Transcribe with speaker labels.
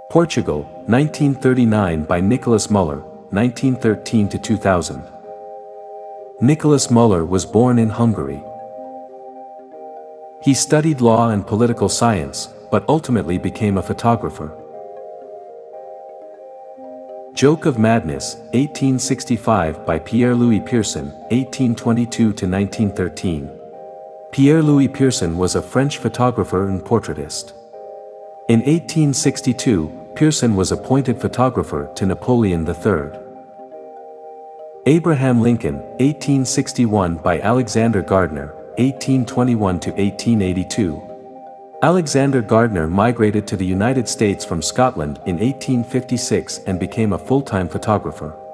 Speaker 1: Portugal, 1939 by Nicolás Muller, 1913 to 2000. Nicolás Muller was born in Hungary. He studied law and political science, but ultimately became a photographer. Joke of Madness, 1865 by Pierre-Louis Pierson, 1822 to 1913. Pierre-Louis Pierson was a French photographer and portraitist. In 1862, Pierson was appointed photographer to Napoleon III. Abraham Lincoln, 1861 by Alexander Gardner, 1821 to 1882. Alexander Gardner migrated to the United States from Scotland in 1856 and became a full-time photographer.